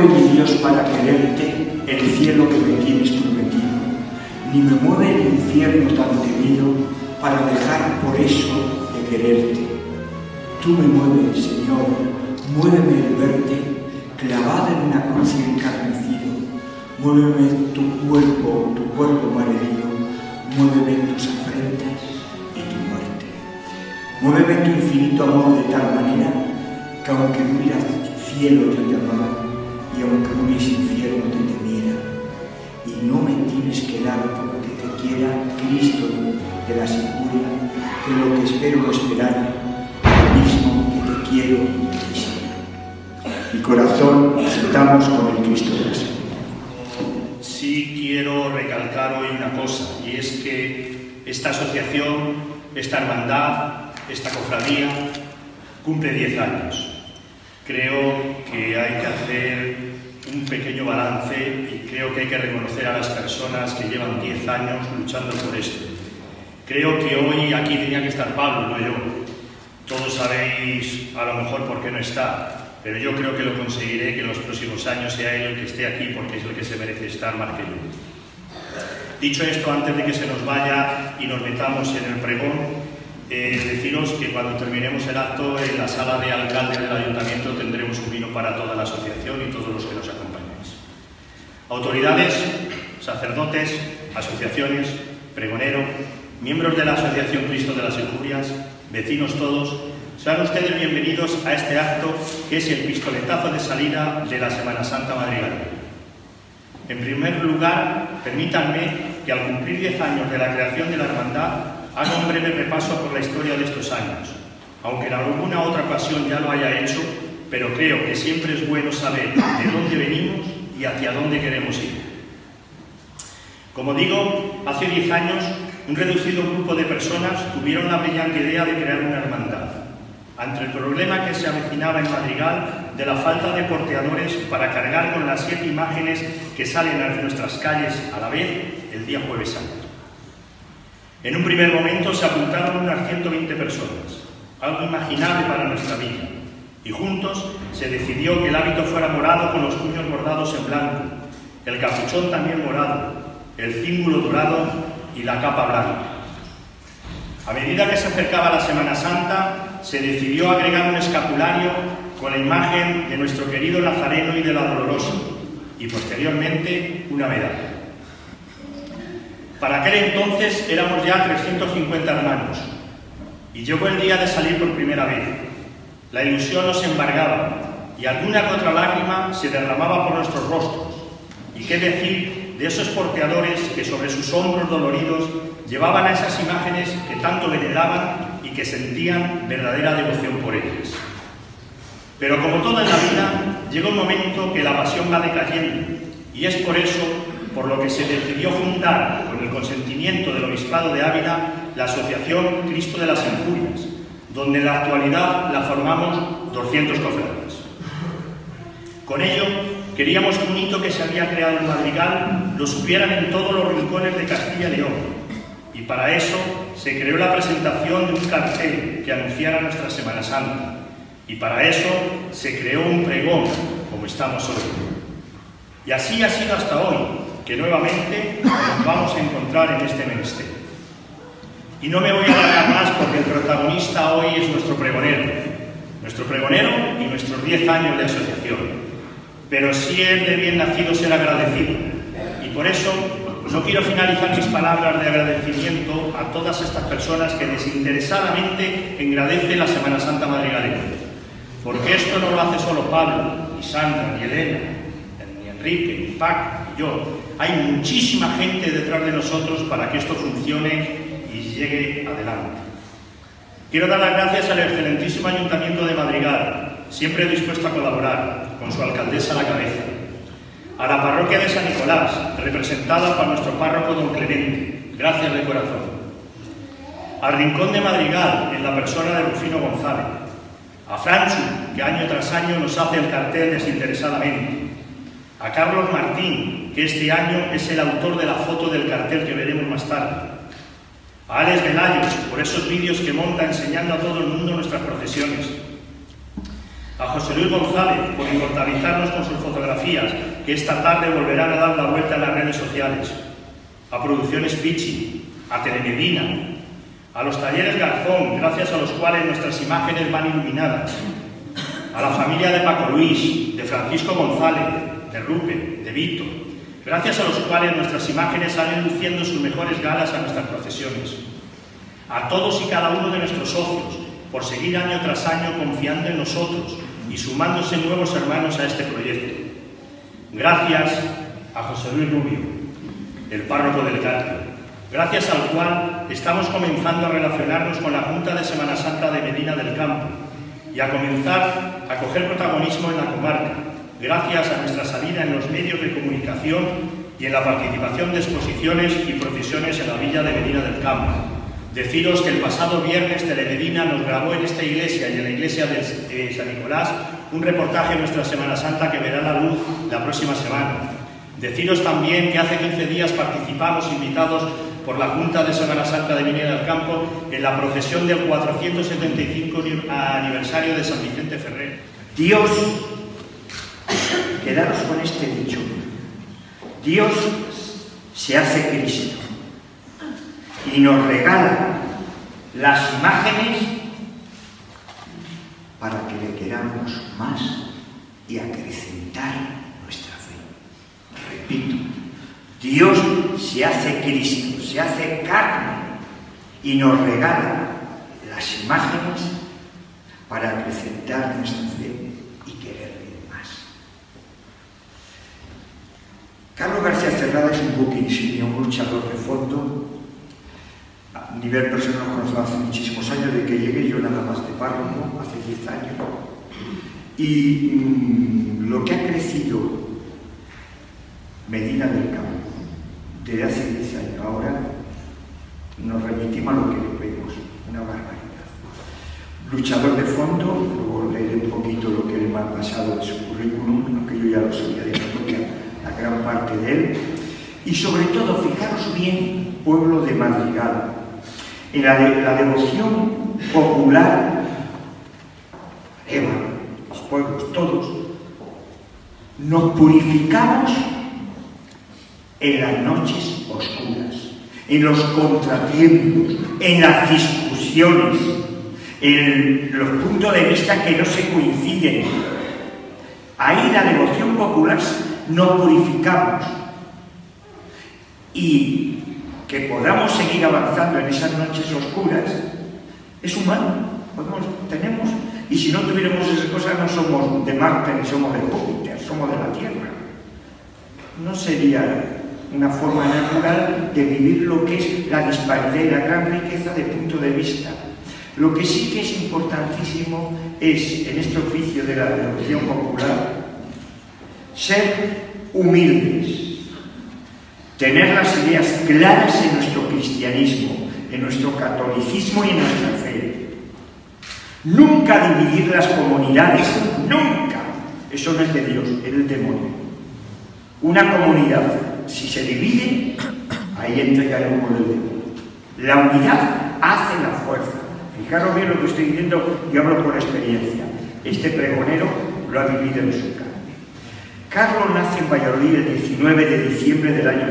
mueve, mi Dios, para quererte el cielo que me tienes prometido, ni me mueve el infierno tan temido para dejar por eso de quererte. Tú me mueves, Señor, muéveme el verte clavada en una cruz y encarnecido. Muéveme tu cuerpo malherido, muéveme tus afrentas y tu muerte. Muéveme tu infinito amor de tal manera que aunque hubiera cielo yo te amaba y aunque hubiese infierno te temiera. Y no me tienes que dar porque te quiera, Cristo de la Securia, que lo que espero no esperar, lo mismo que te quiero y te quisiera. Mi corazón estamos con el Cristo de la Securia. Sí quiero recalcar hoy una cosa, y es que esta asociación, esta hermandad, esta cofradía, cumple 10 años. Creo que hay que hacer un pequeño balance y creo que hay que reconocer a las personas que llevan 10 años luchando por esto. Creo que hoy aquí tenía que estar Pablo, no yo. Todos sabéis a lo mejor por qué no está, pero yo creo que lo conseguiré, que en los próximos años sea él el que esté aquí, porque es el que se merece estar más que yo. Dicho esto, antes de que se nos vaya y nos metamos en el pregón, deciros que cuando terminemos el acto en la sala de alcalde del ayuntamiento tendremos un vino para toda la asociación y todos los que nos acompañáis. Autoridades, sacerdotes, asociaciones, pregonero, miembros de la Asociación Cristo de las Injurias, vecinos todos, sean ustedes bienvenidos a este acto que es el pistoletazo de salida de la Semana Santa madrileña. En primer lugar, permítanme que al cumplir 10 años de la creación de la hermandad haga un breve repaso por la historia de estos años, aunque en alguna otra ocasión ya lo haya hecho, pero creo que siempre es bueno saber de dónde venimos y hacia dónde queremos ir. Como digo, hace 10 años, un reducido grupo de personas tuvieron la brillante idea de crear una hermandad, ante el problema que se avecinaba en Madrigal de la falta de porteadores para cargar con las 7 imágenes que salen a nuestras calles a la vez el día Jueves Santo. En un primer momento se apuntaron unas 120 personas, algo imaginable para nuestra vida, y juntos se decidió que el hábito fuera morado con los puños bordados en blanco, el capuchón también morado, el cíngulo dorado y la capa blanca. A medida que se acercaba la Semana Santa, se decidió agregar un escapulario con la imagen de nuestro querido Nazareno y de la Dolorosa, y posteriormente una medalla. Para aquel entonces éramos ya 350 hermanos, y llegó el día de salir por primera vez. La ilusión nos embargaba, y alguna que otra lágrima se derramaba por nuestros rostros. Y qué decir de esos porteadores que sobre sus hombros doloridos llevaban a esas imágenes que tanto veneraban y que sentían verdadera devoción por ellas. Pero como todo en la vida, llega un momento que la pasión va decayendo, y es por eso por lo que se decidió fundar, con el consentimiento del Obispado de Ávila, la Asociación Cristo de las Injurias, donde en la actualidad la formamos 200 cofrades. Con ello, queríamos que un hito que se había creado en Madrigal lo supieran en todos los rincones de Castilla y León, y para eso se creó la presentación de un cartel que anunciara nuestra Semana Santa, y para eso se creó un pregón, como estamos hoy. Y así ha sido hasta hoy, que nuevamente nos vamos a encontrar en este menester. Y no me voy a alargar más porque el protagonista hoy es nuestro pregonero y nuestros 10 años de asociación. Pero sí es de bien nacido ser agradecido, y por eso no quiero finalizar mis palabras de agradecimiento a todas estas personas que desinteresadamente engrandecen la Semana Santa madrileña, porque esto no lo hace solo Pablo, ni Sandra, ni Elena, ni Enrique, ni Paco, ni yo. Hay muchísima gente detrás de nosotros para que esto funcione y llegue adelante. Quiero dar las gracias al excelentísimo Ayuntamiento de Madrigal, siempre dispuesto a colaborar, con su alcaldesa a la cabeza. A la parroquia de San Nicolás, representada por nuestro párroco don Clemente, gracias de corazón. Al Rincón de Madrigal, en la persona de Rufino González. A Franchu, que año tras año nos hace el cartel desinteresadamente. A Carlos Martín, que este año es el autor de la foto del cartel que veremos más tarde. A Alex Velayos, por esos vídeos que monta enseñando a todo el mundo nuestras procesiones. A José Luis González por inmortalizarnos con sus fotografías, que esta tarde volverán a dar la vuelta en las redes sociales. A Producciones Pichi, a Telemedina, a los talleres Garzón, gracias a los cuales nuestras imágenes van iluminadas. A la familia de Paco Luis, de Francisco González, de Rupe, de Vito, gracias a los cuales nuestras imágenes salen luciendo sus mejores galas a nuestras procesiones. A todos y cada uno de nuestros socios, por seguir año tras año confiando en nosotros y sumándose nuevos hermanos a este proyecto. Gracias a José Luis Rubio, el párroco del Carpio, gracias al cual estamos comenzando a relacionarnos con la Junta de Semana Santa de Medina del Campo y a comenzar a coger protagonismo en la comarca, gracias a nuestra salida en los medios de comunicación y en la participación de exposiciones y procesiones en la villa de Medina del Campo. Deciros que el pasado viernes Telemedina nos grabó en esta iglesia y en la iglesia de San Nicolás un reportaje de nuestra Semana Santa que verá la luz la próxima semana. Deciros también que hace 15 días participamos invitados por la Junta de Semana Santa de Medina del Campo en la procesión del 475 aniversario de San Vicente Ferrer. Dios, quedaros con este dicho, Dios se hace Cristo y nos regala las imágenes para que le queramos más y acrecentar nuestra fe. Repito, Dios se hace Cristo, se hace carne y nos regala las imágenes para acrecentar nuestra fe y quererle más. Carlos García Cerrada es un buque insignia, un luchador de fondo. A nivel personal lo conozco hace muchísimos años, de que llegué yo nada más de párroco, hace 10 años. Y lo que ha crecido Medina del Campo desde hace 10 años, ahora nos remitimos a lo que vemos, una barbaridad. Luchador de fondo, luego leeré un poquito lo que me ha pasado de su currículum, aunque yo ya lo sabía de memoria, la gran parte de él. Y sobre todo, fijaros bien, pueblo de Madrigal, en la devoción popular, los pueblos todos, nos purificamos en las noches oscuras, en los contratiempos, en las discusiones, en los puntos de vista que no se coinciden. Ahí la devoción popular nos purificamos. Y que podamos seguir avanzando en esas noches oscuras es humano, tenemos, y si no tuviéramos esas cosas no somos de Marte ni somos de Júpiter, somos de la Tierra. No sería una forma natural de vivir lo que es la disparidad y la gran riqueza de punto de vista. Lo que sí que es importantísimo es, en este oficio de la devoción popular, ser humildes, tener las ideas claras en nuestro cristianismo, en nuestro catolicismo y en nuestra fe. Nunca dividir las comunidades, nunca. Eso no es de Dios, es del demonio. Una comunidad, si se divide, ahí entra ya el humo del demonio. La unidad hace la fuerza. Fijaros bien lo que estoy diciendo, yo hablo por experiencia. Este pregonero lo ha vivido en su carne. Carlos nace en Valladolid el 19 de diciembre del año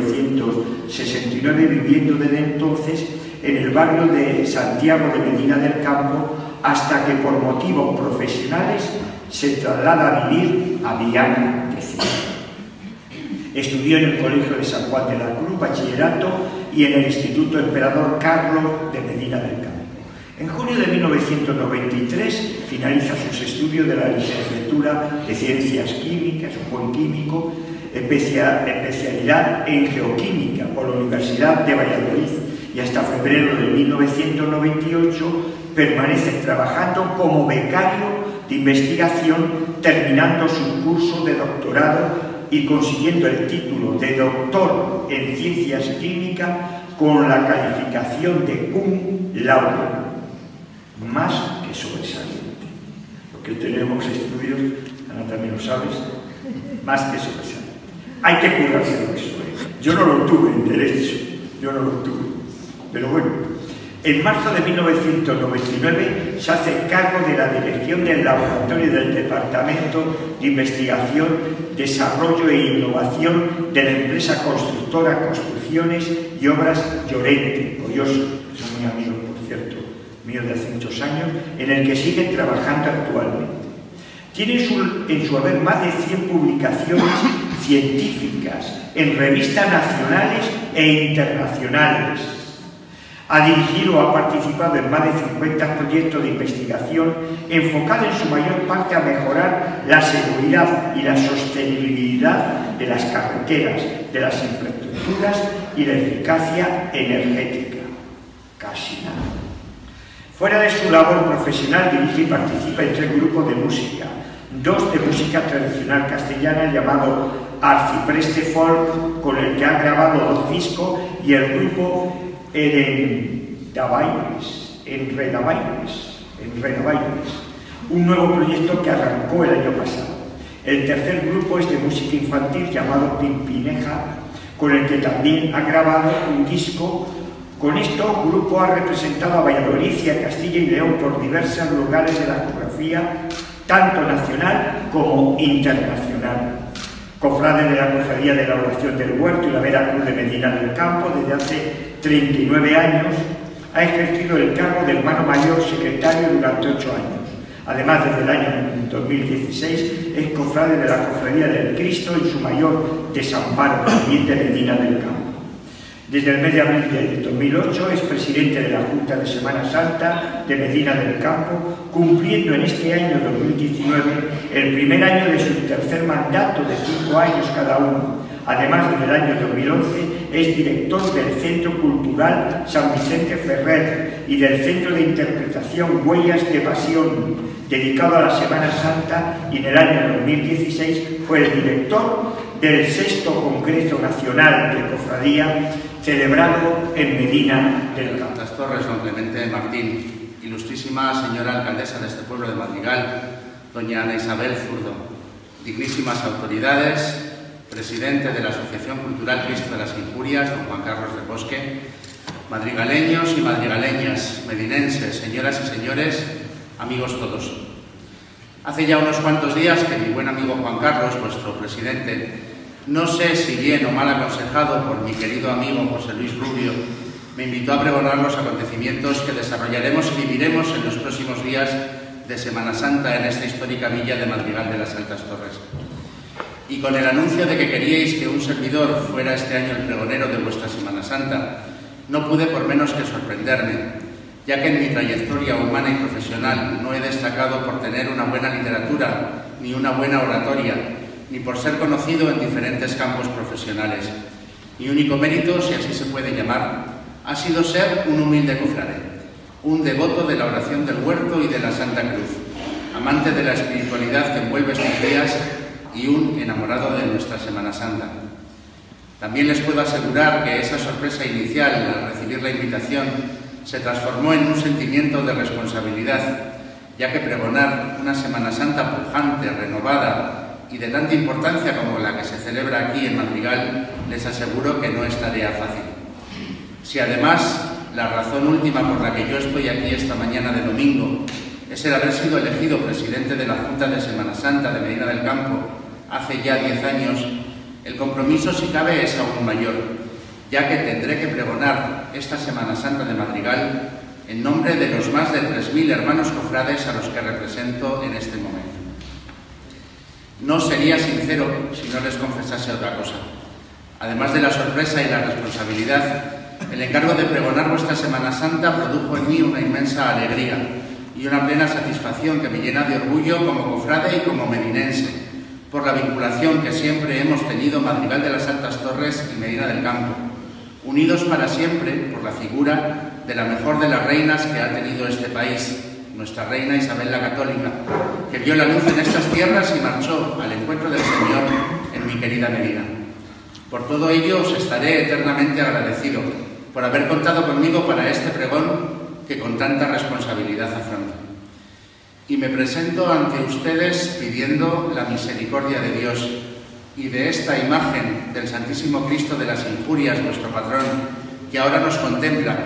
1969, viviendo desde entonces en el barrio de Santiago de Medina del Campo, hasta que por motivos profesionales se traslada a vivir a Viana de Ceuta. Estudió en el Colegio de San Juan de la Cruz, bachillerato, y en el Instituto Emperador Carlos de Medina del Campo. En junio de 1993 finaliza sus estudios de la licenciatura de Ciencias Químicas, un buen químico, especialidad en Geoquímica por la Universidad de Valladolid, y hasta febrero de 1998 permanece trabajando como becario de investigación, terminando su curso de doctorado y consiguiendo el título de doctor en Ciencias Químicas con la calificación de cum laude. Más que sobresaliente. Porque tenemos estudios, Ana también lo sabes, más que sobresaliente. Hay que curarse de eso. Yo no lo tuve en derecho, yo no lo tuve. Pero bueno, En marzo de 1999 se hace cargo de la dirección del laboratorio del Departamento de Investigación, Desarrollo e Innovación de la empresa constructora Construcciones y Obras Llorente, Coyoso, son muy amigos, por cierto, míos de hace muchos años, en el que siguen trabajando actualmente. Tiene en su haber más de 100 publicaciones científicas en revistas nacionales e internacionales. Ha dirigido o ha participado en más de 50 proyectos de investigación enfocados en su mayor parte a mejorar la seguridad y la sostenibilidad de las carreteras, de las infraestructuras y la eficacia energética. Casi nada. Fuera de su labor profesional, dirige y participa en 3 grupos de música, 2 de música tradicional castellana llamado Arcipreste Folk, con el que ha grabado 2 discos, y el grupo Enredabailes, un nuevo proyecto que arrancó el año pasado. El tercer grupo es de música infantil llamado Pimpineja, con el que también ha grabado un disco. Con esto, el grupo ha representado a Valladolid y a Castilla y León por diversos lugares de la geografía, tanto nacional como internacional. Cofrade de la Cofradía de la Oración del Huerto y la Vera Cruz de Medina del Campo desde hace 39 años, ha ejercido el cargo de hermano mayor secretario durante 8 años. Además, desde el año 2016 es cofrade de la Cofradía del Cristo y su mayor desamparo, también de Medina del Campo. Desde el mes de abril de 2008 es presidente de la Junta de Semana Santa de Medina del Campo, cumpliendo en este año 2019 el primer año de su tercer mandato de 5 años cada uno. Además, desde el año 2011 es director del Centro Cultural San Vicente Ferrer y del Centro de Interpretación Huellas de Pasión, dedicado a la Semana Santa, y en el año 2016 fue el director del 6º Congreso Nacional de Cofradía, celebrado en Medina del Campo. Santas Torres, don Clemente Martín, ilustrísima señora alcaldesa de este pueblo de Madrigal, doña Ana Isabel Zurdo, dignísimas autoridades, presidente de la Asociación Cultural Cristo de las Injurias, don Juan Carlos del Bosque, madrigaleños y madrigaleñas, medinenses, señoras y señores, amigos todos. Hace ya unos cuantos días que mi buen amigo Juan Carlos, vuestro presidente, no sé si bien o mal aconsejado por mi querido amigo José Luis Rubio, me invitó a pregonar los acontecimientos que desarrollaremos y viviremos en los próximos días de Semana Santa en esta histórica villa de Madrigal de las Altas Torres. Y con el anuncio de que queríais que un servidor fuera este año el pregonero de vuestra Semana Santa, no pude por menos que sorprenderme, ya que en mi trayectoria humana y profesional no he destacado por tener una buena literatura ni una buena oratoria, ni por ser conocido en diferentes campos profesionales. Mi único mérito, si así se puede llamar, ha sido ser un humilde cofrade, un devoto de la oración del huerto y de la Santa Cruz, amante de la espiritualidad que envuelve estos días y un enamorado de nuestra Semana Santa. También les puedo asegurar que esa sorpresa inicial al recibir la invitación se transformó en un sentimiento de responsabilidad, ya que pregonar una Semana Santa pujante, renovada y de tanta importancia como la que se celebra aquí en Madrigal, les aseguro que no es tarea fácil. Si además la razón última por la que yo estoy aquí esta mañana de domingo es el haber sido elegido presidente de la Junta de Semana Santa de Medina del Campo hace ya 10 años, el compromiso, si cabe, es aún mayor, ya que tendré que pregonar esta Semana Santa de Madrigal en nombre de los más de 3.000 hermanos cofrades a los que represento en este momento. No sería sincero si no les confesase otra cosa. Además de la sorpresa y la responsabilidad, el encargo de pregonar vuestra Semana Santa produjo en mí una inmensa alegría y una plena satisfacción que me llena de orgullo como cofrade y como medinense, por la vinculación que siempre hemos tenido Madrigal de las Altas Torres y Medina del Campo, unidos para siempre por la figura de la mejor de las reinas que ha tenido este país, nuestra reina Isabel la Católica, que vio la luz en estas tierras y marchó al encuentro del Señor en mi querida Medina. Por todo ello os estaré eternamente agradecido por haber contado conmigo para este pregón que con tanta responsabilidad afronto. Y me presento ante ustedes pidiendo la misericordia de Dios y de esta imagen del Santísimo Cristo de las Injurias, nuestro patrón, que ahora nos contempla,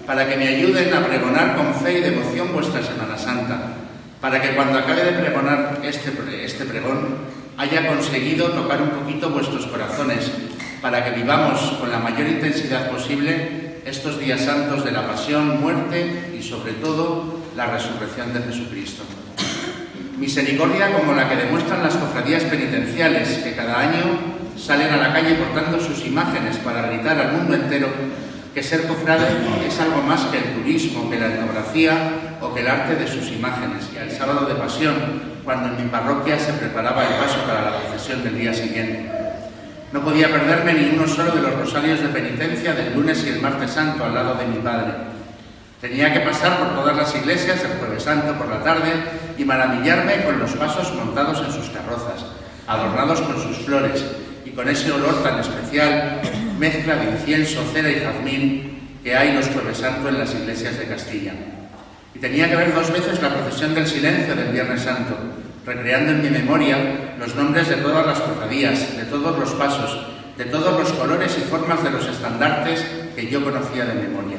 para que me ayuden a pregonar con fe y devoción vuestra Semana Santa, para que cuando acabe de pregonar este pregón haya conseguido tocar un poquito vuestros corazones, para que vivamos con la mayor intensidad posible estos días santos de la pasión, muerte y sobre todo la resurrección de Jesucristo. Misericordia como la que demuestran las cofradías penitenciales, que cada año salen a la calle portando sus imágenes para gritar al mundo entero que ser cofrade es algo más que el turismo, que la etnografía o que el arte de sus imágenes. Y al sábado de Pasión, cuando en mi parroquia se preparaba el paso para la procesión del día siguiente. No podía perderme ni uno solo de los rosarios de penitencia del lunes y el martes santo al lado de mi padre. Tenía que pasar por todas las iglesias el jueves santo por la tarde y maravillarme con los pasos montados en sus carrozas, adornados con sus flores y con ese olor tan especial, mezcla de incienso, cera y jazmín que hay los jueves santo en las iglesias de Castilla. Y tenía que ver 2 veces la procesión del silencio del Viernes Santo, recreando en mi memoria los nombres de todas las cofradías, de todos los pasos, de todos los colores y formas de los estandartes que yo conocía de memoria.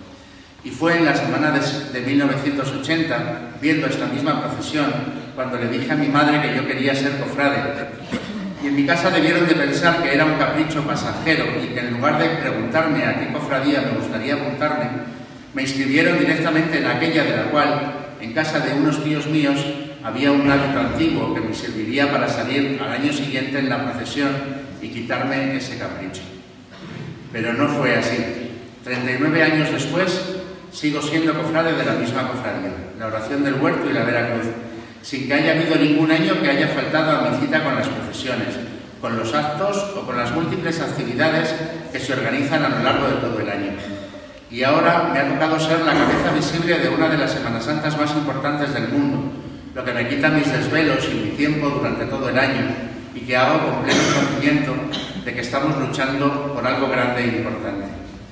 Y fue en la semana de 1980, viendo esta misma procesión, cuando le dije a mi madre que yo quería ser cofrade. Y en mi casa debieron de pensar que era un capricho pasajero y que en lugar de preguntarme a qué cofradía me gustaría apuntarme, me inscribieron directamente en aquella de la cual, en casa de unos tíos míos, había un hábito antiguo que me serviría para salir al año siguiente en la procesión y quitarme ese capricho. Pero no fue así. 39 años después, sigo siendo cofrade de la misma cofradía, la Oración del Huerto y la Vera Cruz, sin que haya habido ningún año que haya faltado a mi cita con las procesiones, con los actos o con las múltiples actividades que se organizan a lo largo de todo el año. Y ahora me ha tocado ser la cabeza visible de una de las Semanas Santas más importantes del mundo, lo que me quita mis desvelos y mi tiempo durante todo el año y que hago con pleno conocimiento de que estamos luchando por algo grande e importante.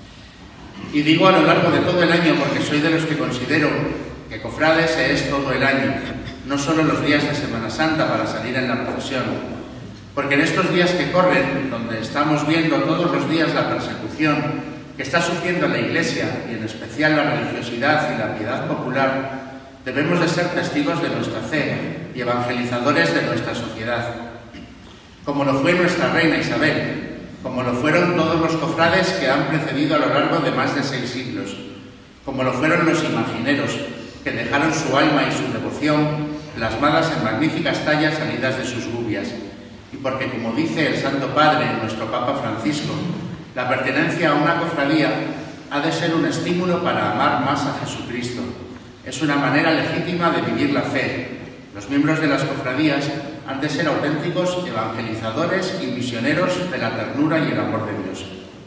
Y digo a lo largo de todo el año porque soy de los que considero que cofrade se es todo el año, no solo los días de Semana Santa para salir en la procesión. Porque en estos días que corren, donde estamos viendo todos los días la persecución que está sufriendo la Iglesia y en especial la religiosidad y la piedad popular, debemos de ser testigos de nuestra fe y evangelizadores de nuestra sociedad. Como lo fue nuestra reina Isabel, como lo fueron todos los cofrades que han precedido a lo largo de más de 6 siglos, como lo fueron los imagineros que dejaron su alma y su devoción plasmadas en magníficas tallas salidas de sus gubias, y porque, como dice el Santo Padre, nuestro Papa Francisco, la pertenencia a una cofradía ha de ser un estímulo para amar más a Jesucristo. Es una manera legítima de vivir la fe. Los miembros de las cofradías han de ser auténticos evangelizadores y misioneros de la ternura y el amor de Dios.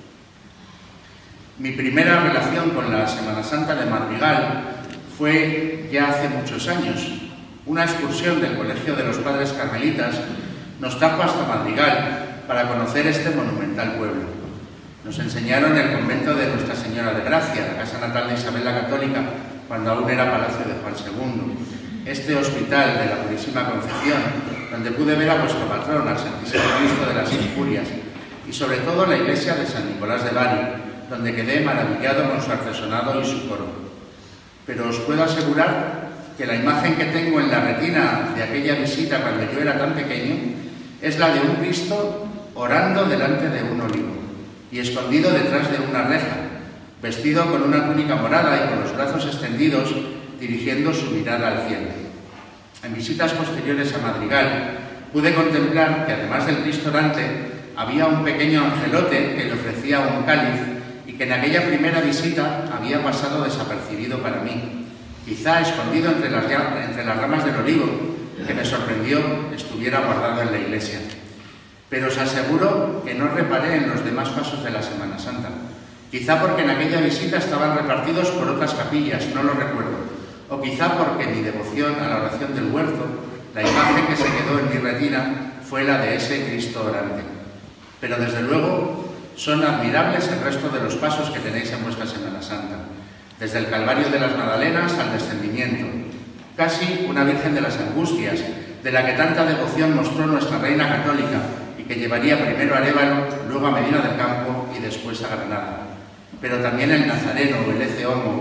Mi primera relación con la Semana Santa de Madrigal fue ya hace muchos años. Una excursión del Colegio de los Padres Carmelitas nos trajo hasta Madrigal para conocer este monumental pueblo. Nos enseñaron el convento de Nuestra Señora de Gracia, la casa natal de Isabel la Católica, cuando aún era palacio de Juan II. Este hospital de la Purísima Concepción, donde pude ver a vuestro patrón, al Santísimo Cristo de las Injurias, y sobre todo la iglesia de San Nicolás de Bari, donde quedé maravillado con su artesonado y su coro. Pero os puedo asegurar que la imagen que tengo en la retina de aquella visita cuando yo era tan pequeño es la de un Cristo orando delante de un olivo y escondido detrás de una reja, vestido con una túnica morada y con los brazos extendidos, dirigiendo su mirada al cielo. En visitas posteriores a Madrigal pude contemplar que además del Cristo orante había un pequeño angelote que le ofrecía un cáliz y que en aquella primera visita había pasado desapercibido para mí, quizá escondido entre las ramas del olivo, que me sorprendió estuviera guardado en la iglesia. Pero os aseguro que no reparé en los demás pasos de la Semana Santa, quizá porque en aquella visita estaban repartidos por otras capillas, no lo recuerdo, o quizá porque mi devoción a la oración del huerto, la imagen que se quedó en mi retina, fue la de ese Cristo orante. Pero desde luego son admirables el resto de los pasos que tenéis en vuestra Semana Santa, desde el Calvario de las Magdalenas al Descendimiento, casi una Virgen de las Angustias, de la que tanta devoción mostró nuestra Reina Católica y que llevaría primero a Arévalo, luego a Medina del Campo y después a Granada. Pero también el Nazareno o el Ecce Homo,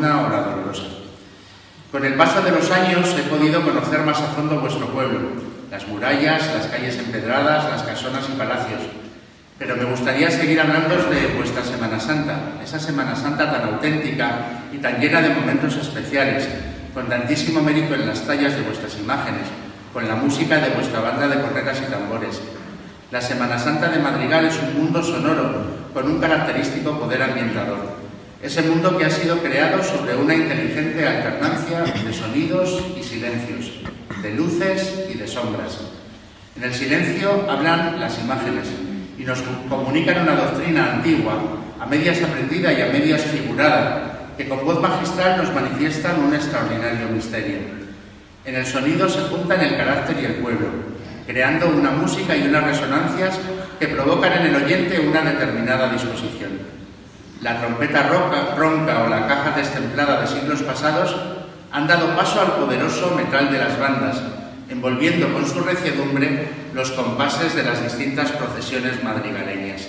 oportuna o la dolorosa. Con el paso de los años he podido conocer más a fondo vuestro pueblo, las murallas, las calles empedradas, las casonas y palacios. Pero me gustaría seguir hablando de vuestra Semana Santa, esa Semana Santa tan auténtica y tan llena de momentos especiales, con tantísimo mérito en las tallas de vuestras imágenes, con la música de vuestra banda de cornetas y tambores. La Semana Santa de Madrigal es un mundo sonoro, con un característico poder ambientador. Ese mundo que ha sido creado sobre una inteligente alternancia de sonidos y silencios, de luces y de sombras. En el silencio hablan las imágenes y nos comunican una doctrina antigua, a medias aprendida y a medias figurada, que con voz magistral nos manifiestan un extraordinario misterio. En el sonido se juntan el carácter y el pueblo, creando una música y unas resonancias que provocan en el oyente una determinada disposición. La trompeta ronca o la caja destemplada de siglos pasados han dado paso al poderoso metal de las bandas, envolviendo con su reciedumbre los compases de las distintas procesiones madrigaleñas.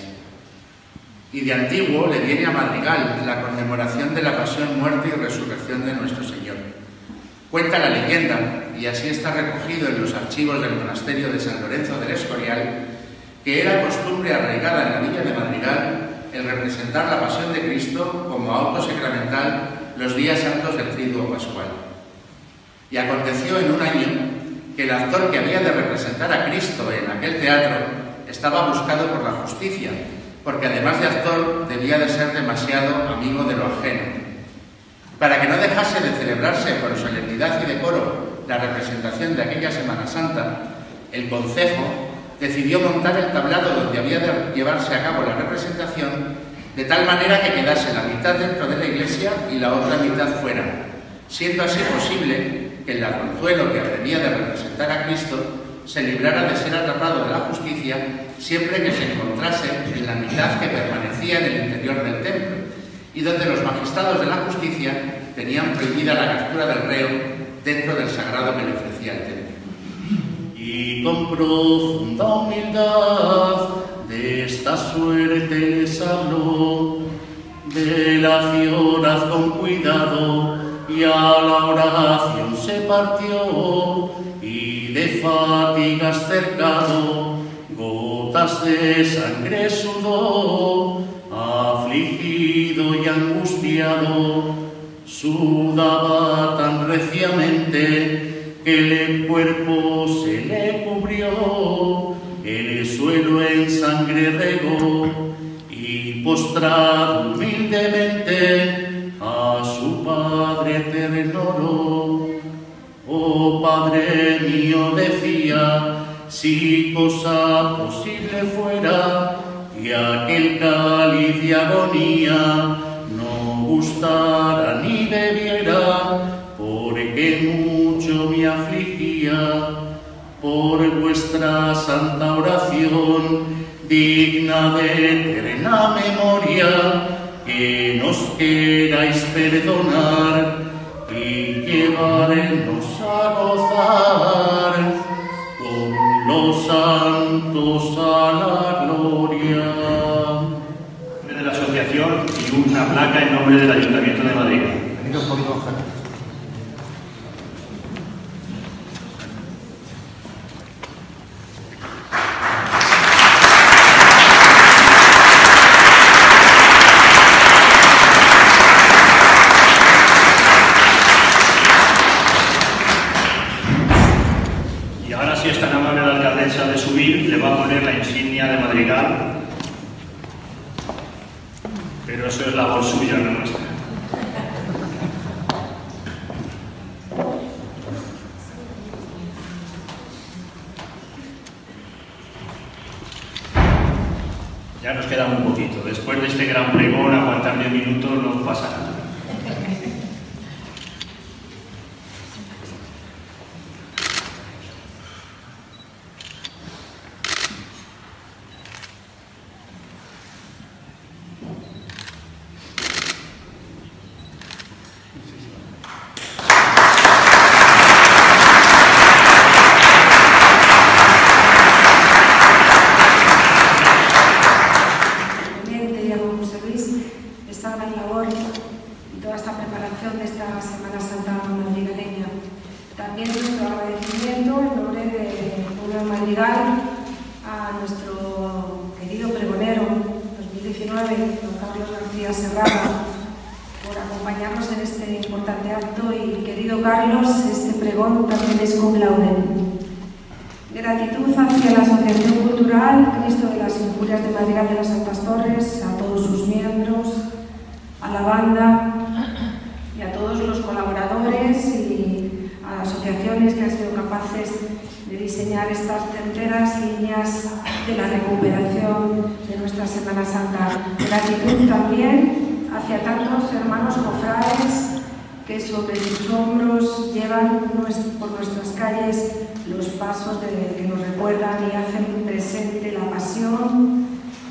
Y de antiguo le viene a Madrigal la conmemoración de la pasión, muerte y resurrección de nuestro Señor. Cuenta la leyenda, y así está recogido en los archivos del monasterio de San Lorenzo del Escorial, que era costumbre arraigada en la villa de Madrigal el representar la pasión de Cristo como auto sacramental los días santos del Triduo Pascual. Y aconteció en un año que el actor que había de representar a Cristo en aquel teatro estaba buscado por la justicia, porque además de actor debía de ser demasiado amigo de lo ajeno. Para que no dejase de celebrarse con solemnidad y decoro la representación de aquella Semana Santa, el concejo decidió montar el tablado donde había de llevarse a cabo la representación de tal manera que quedase la mitad dentro de la iglesia y la otra mitad fuera, siendo así posible que el ladronzuelo que debía de representar a Cristo se librara de ser atrapado de la justicia siempre que se encontrase en la mitad que permanecía en el interior del templo y donde los magistrados de la justicia tenían prohibida la captura del reo dentro del sagrado que le ofrecía el templo. Y con profunda humildad de esta suerte les habló, de la acción haz con cuidado, y a la oración se partió, y de fatigas cercado, gotas de sangre sudó, afligido y angustiado, sudaba tan reciamente que el cuerpo se le cubrió, el suelo en sangre regó, y postrado humildemente a su Padre ternuró. Oh Padre mío, decía, si cosa posible fuera, que aquel cáliz de agonía no gustara ni bebiera, porque mucho me afligía. Por vuestra santa oración, digna de eterna memoria, que nos queráis perdonar y llevarnos a gozar con los santos a la gloria. En nombre de la asociación y una placa en nombre del Ayuntamiento de Madrid. De subir, le va a poner la insignia de Madrigal, pero eso es labor suya, no nuestra. Ya nos queda un poquito. Después de este gran pregón, aguantar 10 minutos no pasa nada. Esta gran labor Madrigal a nuestro querido pregonero 2019, don Carlos García Serrano, por acompañarnos en este importante acto. Y querido Carlos, este pregón también es con laude. Gratitud hacia la Asociación Cultural Cristo de las Injurias de Madrigal de las Santas Torres, a todos sus miembros, a la banda y a todos los colaboradores y a asociaciones que han sido capaces de diseñar estas certeras líneas de la recuperación de nuestra Semana Santa. Gratitud también hacia tantos hermanos cofrades que sobre sus hombros llevan por nuestras calles los pasos que nos recuerdan y hacen presente la pasión,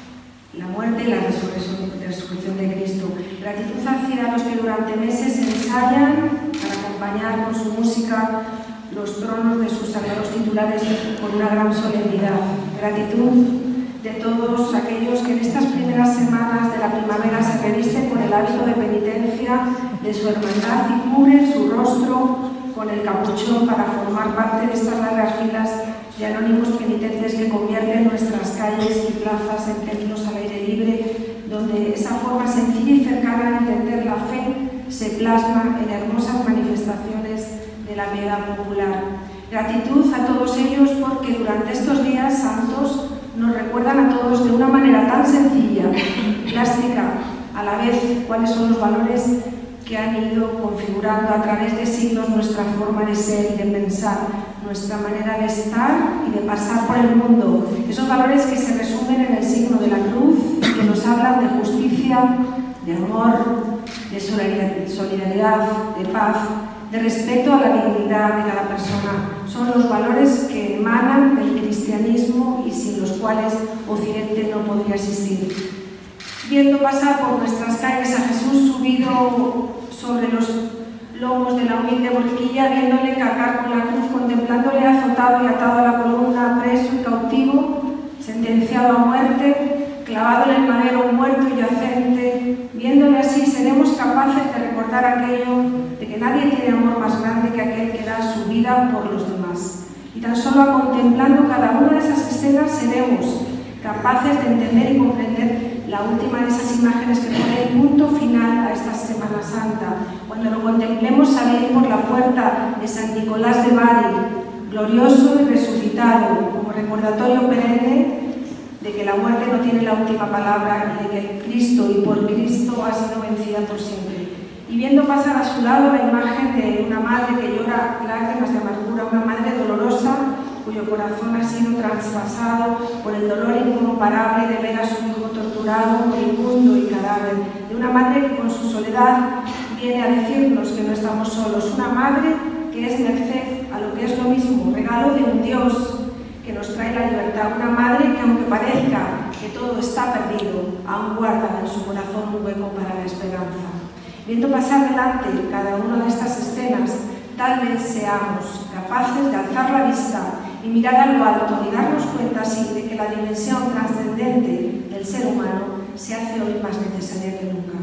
la muerte y la resurrección de Cristo. Gratitud hacia los que durante meses ensayan para acompañar con su música los tronos de sus sagrados titulares con una gran solemnidad. Gratitud de todos aquellos que en estas primeras semanas de la primavera se revisten con el hábito de penitencia de su hermandad y cubren su rostro con el capuchón para formar parte de estas largas filas de anónimos penitentes que convierten nuestras calles y plazas en templos al aire libre, donde esa forma sencilla y cercana de entender la fe se plasma en hermosas manifestaciones de la piedad popular. Gratitud a todos ellos porque durante estos días santos nos recuerdan a todos de una manera tan sencilla, plástica, a la vez cuáles son los valores que han ido configurando a través de siglos nuestra forma de ser y de pensar, nuestra manera de estar y de pasar por el mundo. Esos valores que se resumen en el signo de la cruz y que nos hablan de justicia, de amor, de solidaridad, de paz, de respeto a la dignidad de cada persona. Son los valores que emanan del cristianismo y sin los cuales Occidente no podría existir. Viendo pasar por nuestras calles a Jesús subido sobre los lomos de la humilde borriquilla, viéndole cargar con la cruz, contemplándole azotado y atado a la columna, preso y cautivo, sentenciado a muerte, clavado en el madero, muerto y yacente, viéndole así, seremos capaces de recordar aquello de que nadie tiene amor más grande que aquel que da su vida por los demás. Y tan solo contemplando cada una de esas escenas seremos capaces de entender y comprender la última de esas imágenes que pone el punto final a esta Semana Santa, cuando lo contemplemos salir por la puerta de San Nicolás de Bari, glorioso y resucitado, como recordatorio perenne de que la muerte no tiene la última palabra y de que el Cristo y por Cristo ha sido vencida por siempre. Y viendo pasar a su lado la imagen de una madre que llora lágrimas de amargura, una madre dolorosa cuyo corazón ha sido traspasado por el dolor incomparable de ver a su hijo torturado, moribundo y cadáver, de una madre que con su soledad viene a decirnos que no estamos solos, una madre que es merced a lo que es lo mismo, regalo de un Dios que nos trae la libertad, una madre que aunque parezca que todo está perdido, aún guarda en su corazón un hueco para la esperanza. Viendo pasar delante cada una de estas escenas, tal vez seamos capaces de alzar la vista y mirar a lo alto y darnos cuenta así de que la dimensión trascendente del ser humano se hace hoy más necesaria que nunca.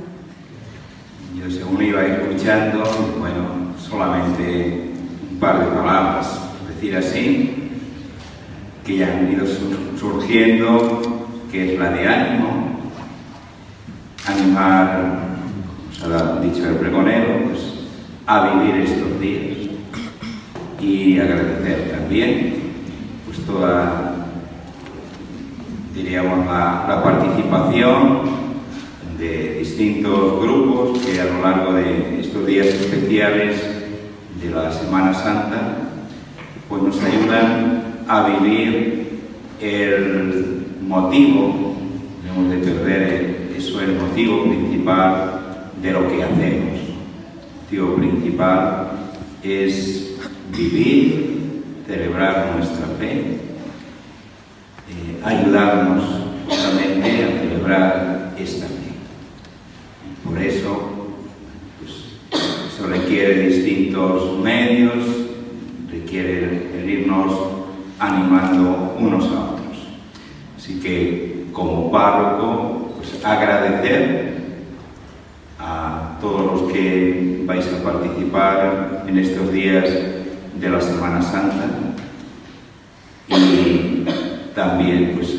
Yo, según iba escuchando, bueno, solamente un par de palabras, decir así, que ya han ido surgiendo, que es la de ánimo, animar, os ha dicho el pregonero, pues, a vivir estos días y agradecer también pues toda, diríamos, la participación de distintos grupos que a lo largo de estos días especiales de la Semana Santa pues nos ayudan a vivir el motivo, debemos de perder eso, el motivo principal de lo que hacemos. El motivo principal es vivir, celebrar nuestra fe, ayudarnos justamente a celebrar esta fe. Por eso, pues, eso requiere distintos medios, requiere el irnos animando unos a otros. Así que, como párroco, pues agradecer a todos los que vais a participar en estos días de la Semana Santa y también pues